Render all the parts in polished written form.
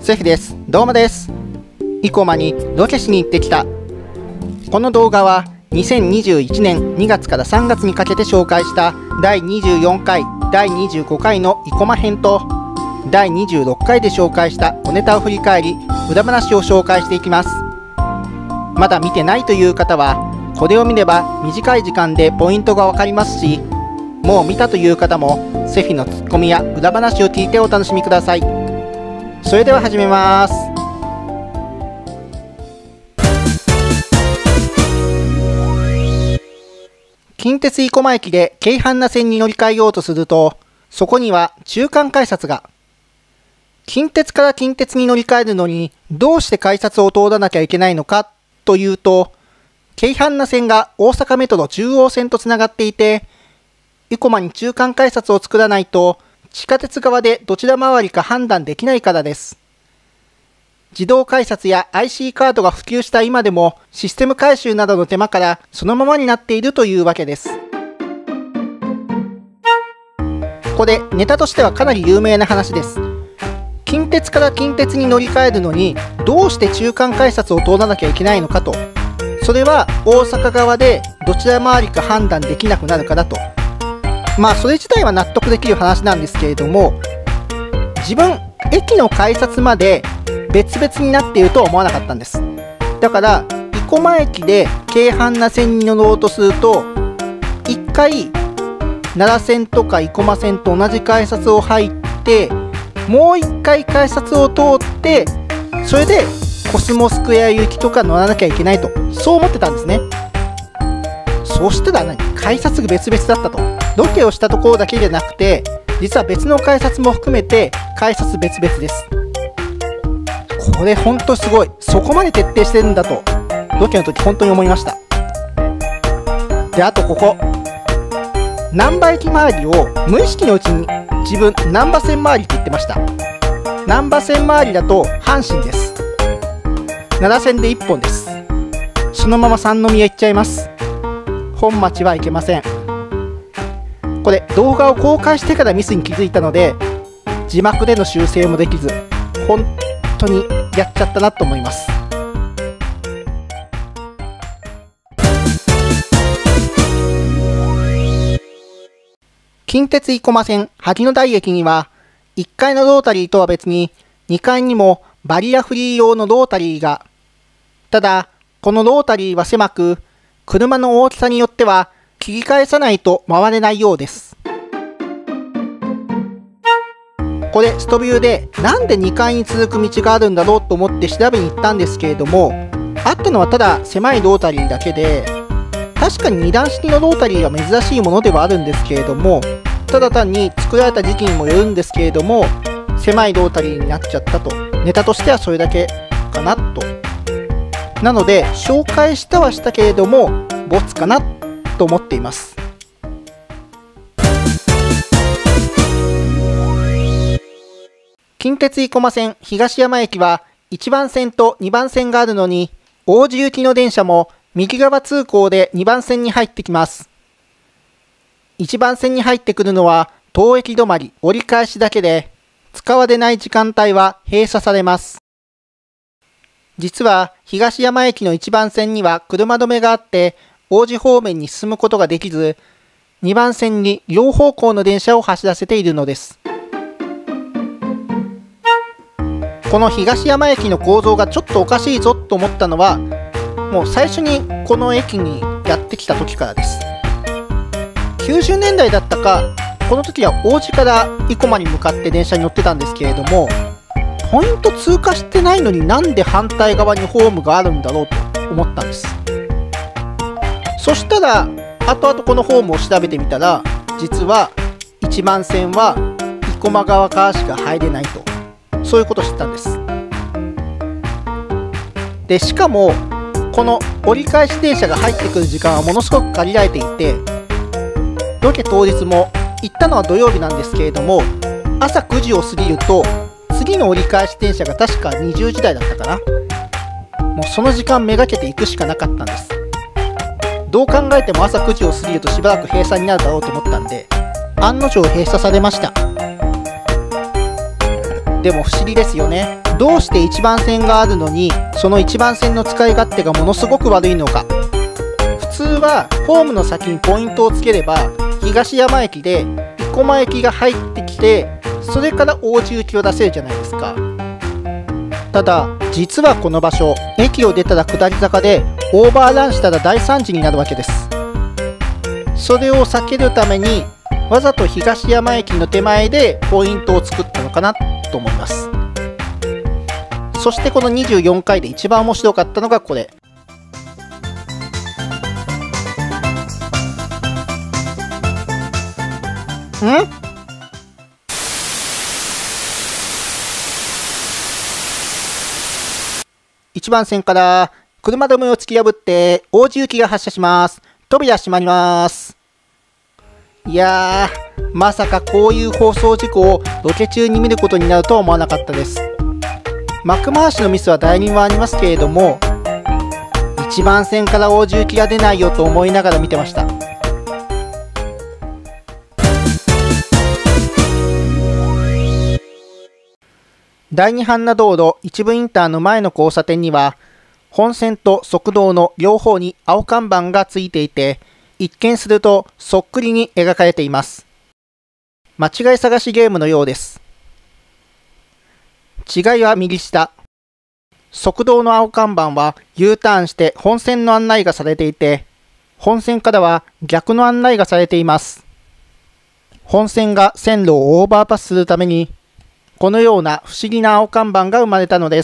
セフィです。どうもです。生駒にロケしに行ってきた。この動画は2021年2月から3月にかけて紹介した第24回、第25回の生駒編と第26回で紹介した小ネタを振り返り、裏話を紹介していきます。まだ見てないという方は、これを見れば短い時間でポイントがわかりますし、もう見たという方もセフィのツッコミや裏話を聞いてお楽しみください。それでは始めます。近鉄生駒駅で京阪那線に乗り換えようとすると、そこには中間改札が。近鉄から近鉄に乗り換えるのにどうして改札を通らなきゃいけないのかというと、京阪那線が大阪メトロ中央線とつながっていて、生駒に中間改札を作らないと地下鉄側でどちら回りか判断できないからです。自動改札や IC カードが普及した今でもシステム改修などの手間からそのままになっているというわけです。これネタとしてはかなり有名な話です。近鉄から近鉄に乗り換えるのにどうして中間改札を通らなきゃいけないのかと。それは大阪側でどちら回りか判断できなくなるからと。まあそれ自体は納得できる話なんですけれども、自分駅の改札まで別々になっているとは思わなかったんです。だから生駒駅で京阪那線に乗ろうとすると、1回奈良線とか生駒線と同じ改札を入って、もう1回改札を通って、それでコスモスクエア行きとか乗らなきゃいけないと、そう思ってたんですね。そうしたら改札が別々だったと。ロケをしたところだけでなくて、実は別の改札も含めて改札別々です。これほんとすごい。そこまで徹底してるんだと、ロケの時本当に思いました。で、あとここ。難波駅周りを無意識のうちに自分、難波線周りって言ってました。難波線周りだと阪神です。奈良線で1本です。そのまま三宮行っちゃいます。本町は行けません。これ動画を公開してからミスに気づいたので、字幕での修正もできず、本当にやっちゃったなと思います。近鉄生駒線萩野台駅には、1階のロータリーとは別に2階にもバリアフリー用のロータリーが。ただこのロータリーは狭く、車の大きさによっては切り返さないと回れないようです。これストビューでなんで2階に続く道があるんだろうと思って調べに行ったんですけれども、あったのはただ狭いロータリーだけで、確かに2段式のロータリーは珍しいものではあるんですけれども、ただ単に作られた時期にもよるんですけれども、狭いロータリーになっちゃったと。ネタとしてはそれだけかなと。なので紹介したはしたけれどもボツかなと思っています。近鉄生駒線東山駅は1番線と2番線があるのに、王子行きの電車も右側通行で2番線に入ってきます。1番線に入ってくるのは当駅止まり折り返しだけで、使われない時間帯は閉鎖されます。実は東山駅の1番線には車止めがあって、王子方面に進むことができず、2番線に両方向の電車を走らせているのです。この東山駅の構造がちょっとおかしいぞと思ったのは、もう最初にこの駅にやってきた時からです。90年代だったか、この時は王子から生駒に向かって電車に乗ってたんですけれども、ポイント通過してないのになんで反対側にホームがあるんだろうと思ったんです。そしたら後々このホームを調べてみたら、実は1番線は生駒側からしか入れないと、そういうことを知ったんです。でしかもこの折り返し電車が入ってくる時間はものすごく限られていて、ロケ当日も行ったのは土曜日なんですけれども、朝9時を過ぎると次の折り返し電車が確か20時台だったかな。もうその時間めがけて行くしかなかったんです。どう考えても朝9時を過ぎるとしばらく閉鎖になるだろうと思ったんで、案の定閉鎖されました。でも不思議ですよね。 どうして1番線があるのにその1番線の使い勝手がものすごく悪いのか。普通はホームの先にポイントをつければ東山駅で生駒駅が入ってきて、それから王子行きを出せるじゃないですか。ただ実はこの場所、駅を出たら下り坂でオーバーランしたら大惨事になるわけです。それを避けるためにわざと東山駅の手前でポイントを作ったのかなと思います。そしてこの24回で一番面白かったのがこれ。1番線から車止めを突き破って王子行きが発車します。扉閉まります。いやー、まさかこういう放送事故をロケ中に見ることになるとは思わなかったです。幕回しのミスは第2はありますけれども、1番線から王子行きが出ないよと思いながら見てました。第二阪奈道路一部インターの前の交差点には、本線と側道の両方に青看板がついていて、一見するとそっくりに描かれています。間違い探しゲームのようです。違いは右下。側道の青看板は U ターンして本線の案内がされていて、本線からは逆の案内がされています。本線が線路をオーバーパスするために、このような不思議な青看板が生まれたのです。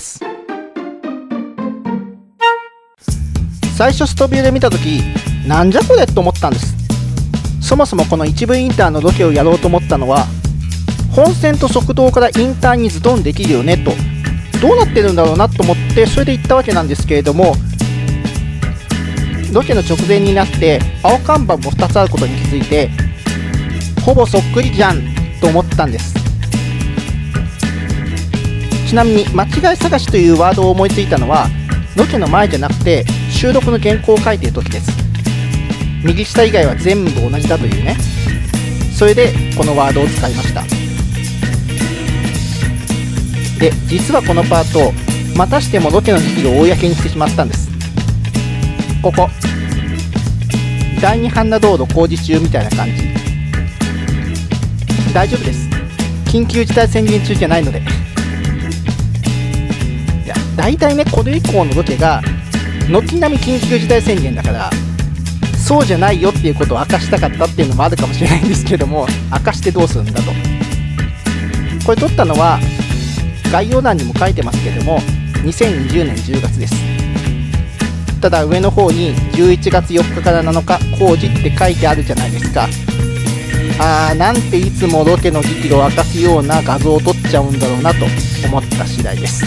最初ストビューで見たとき、なんじゃこれと思ったんです。そもそもこの一部インターのロケをやろうと思ったのは、本線と側道からインターにズドンできるよねと、どうなってるんだろうなと思ってそれで行ったわけなんですけれども、ロケの直前になって青看板も2つあることに気づいて、ほぼそっくりじゃんと思ったんです。ちなみに間違い探しというワードを思いついたのはロケの前じゃなくて収録の原稿を書いている時です。右下以外は全部同じだというね。それでこのワードを使いました。で、実はこのパートまたしてもロケの時期を公にしてしまったんです。ここ第二阪奈道路工事中みたいな感じ。大丈夫です、緊急事態宣言中じゃないので。大体ね、これ以降のロケが軒並み緊急事態宣言だから、そうじゃないよっていうことを明かしたかったっていうのもあるかもしれないんですけども、明かしてどうするんだと。これ撮ったのは概要欄にも書いてますけども、2020年10月です。ただ上の方に11月4日から7日工事って書いてあるじゃないですか。なんていつもロケの時期を明かすような画像を撮っちゃうんだろうなと思った次第です。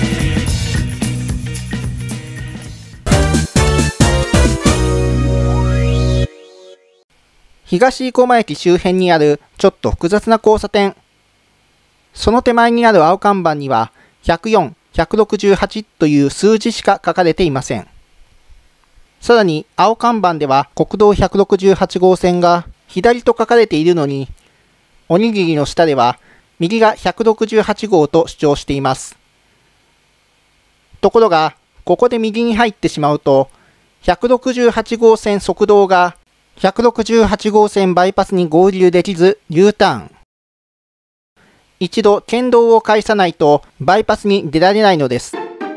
東生駒駅周辺にあるちょっと複雑な交差点。その手前にある青看板には104、168という数字しか書かれていません。さらに青看板では国道168号線が左と書かれているのに、おにぎりの下では右が168号と主張しています。ところが、ここで右に入ってしまうと、168号線側道が168号線バイパスに合流できず U ターン。一度県道を介さないとバイパスに出られないのです。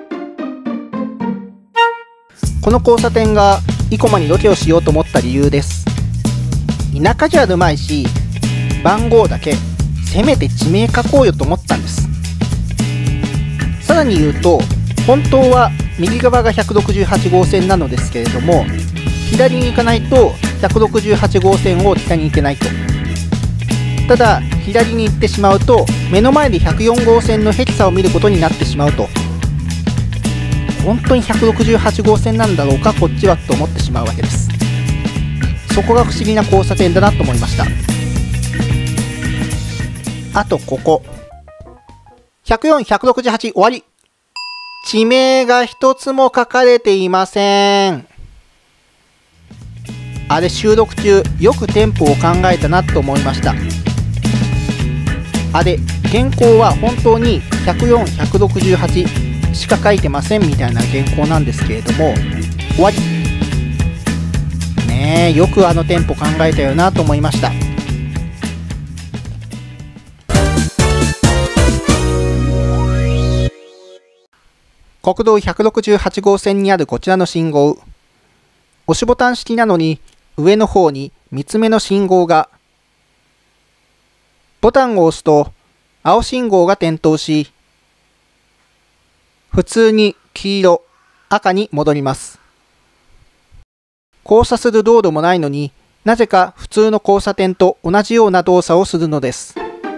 この交差点が生駒にロケをしようと思った理由です。田舎じゃあるまいし、番号だけせめて地名書こうよと思ったんです。さらに言うと、本当は右側が168号線なのですけれども、左に行かないと168号線を北に行けないと。ただ左に行ってしまうと目の前で104号線のヘキサを見ることになってしまうと、本当に168号線なんだろうかこっちはと思ってしまうわけです。そこが不思議な交差点だなと思いました。あとここ104、168終わり。地名が一つも書かれていません。あれ収録中よくテンポを考えたなと思いました。あれ原稿は本当に 104、168しか書いてませんみたいな原稿なんですけれども、終わり。ねえ、よくあのテンポ考えたよなと思いました。国道168号線にあるこちらの信号、押しボタン式なのに上の方に3つ目の信号が、ボタンを押すと青信号が点灯し、普通に黄色、赤に戻ります。交差する道路もないのになぜか普通の交差点と同じような動作をするのです。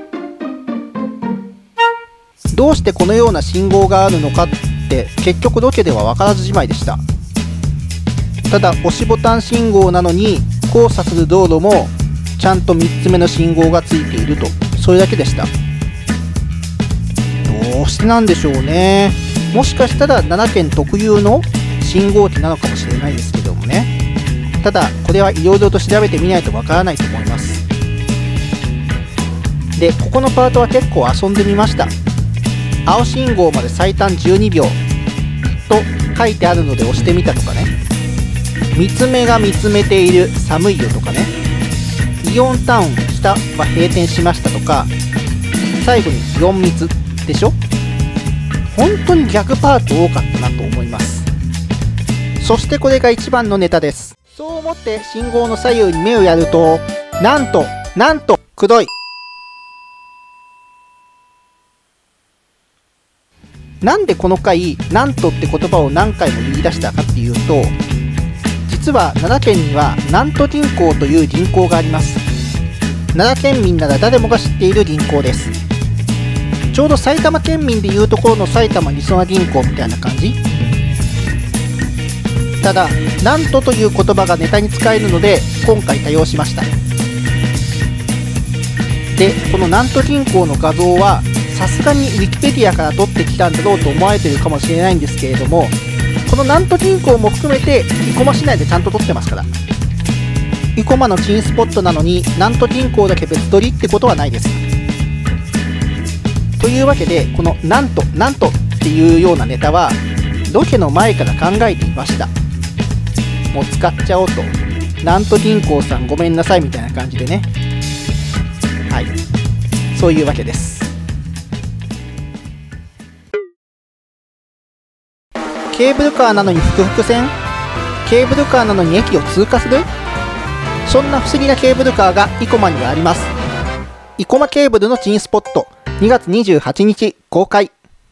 どうしてこのような信号があるのかって結局ロケでは分からずじまいでした。ただ押しボタン信号なのに交差する道路もちゃんと3つ目の信号がついていると、それだけでした。どうしてなんでしょうね。もしかしたら奈良県特有の信号機なのかもしれないですけどもね。ただこれはいろいろと調べてみないとわからないと思います。で、ここのパートは結構遊んでみました。青信号まで最短12秒と書いてあるので押してみたとかね。見つめが見つめている寒いよとかね。イオンタウン下は閉店しましたとか、最後に4密でしょ。本当に逆パート多かったなと思います。そしてこれが一番のネタです。そう思って信号の左右に目をやると、なんと黒い。なんでこの回なんとって言葉を何回も言い出したかっていうと、実は奈良県には南都銀行という銀行があります。奈良県民なら誰もが知っている銀行です。ちょうど埼玉県民でいうところの埼玉りそな銀行みたいな感じ。ただ南都という言葉がネタに使えるので今回多用しました。で、この南都銀行の画像はさすがにウィキペディアから取ってきたんだろうと思われているかもしれないんですけれども、この南都銀行も含めて生駒市内でちゃんと撮ってますから。生駒の珍スポットなのに南都銀行だけ別撮りってことはないです。というわけで、このなんとっていうようなネタはロケの前から考えていました。もう使っちゃおうと。南都銀行さんごめんなさいみたいな感じでね。はい、そういうわけです。ケーブルカーなのに複々線？ケーブルカーなのに駅を通過する？そんな不思議なケーブルカーが生駒にはあります。生駒ケーブルの珍スポット、2月28日公開。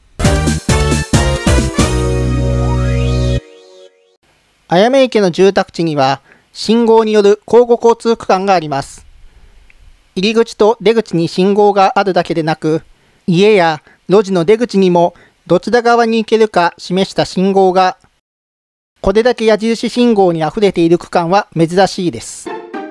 あやめ池の住宅地には信号による交互交通区間があります。入り口と出口に信号があるだけでなく、家や路地の出口にもどちら側に行けるか示した信号が、これだけ矢印信号にあふれている区間は珍しいです。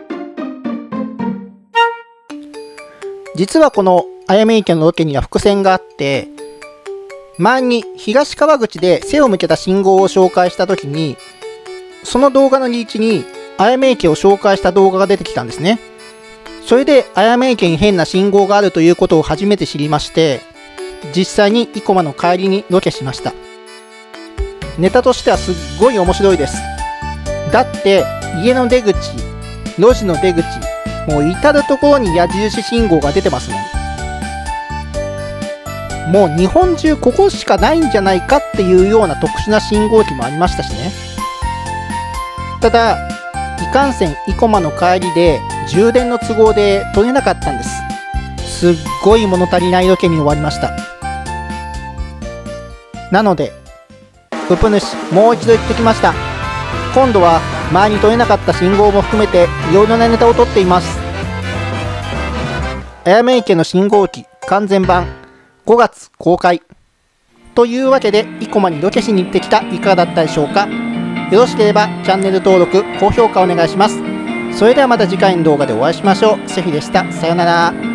実はこのあやめ池のロケには伏線があって、前に東川口で背を向けた信号を紹介したときに、その動画のリーチにあやめ池を紹介した動画が出てきたんですね。それであやめ池に変な信号があるということを初めて知りまして、実際に生駒の帰りにロケしました。ネタとしてはすっごい面白いです。だって家の出口、路地の出口、もう至る所に矢印信号が出てますもん。もう日本中ここしかないんじゃないかっていうような特殊な信号機もありましたしね。ただいかんせん生駒の帰りで充電の都合で撮れなかったんです。すっごい物足りないロケに終わりました。なのでウプ主もう一度言ってきました。今度は前に撮れなかった信号も含めていろいろなネタを撮っています。あやめ池の信号機完全版5月公開というわけで、生駒にロケしに行ってきたいかがだったでしょうか。よろしければチャンネル登録高評価お願いします。それではまた次回の動画でお会いしましょう。セフィでした。さようなら。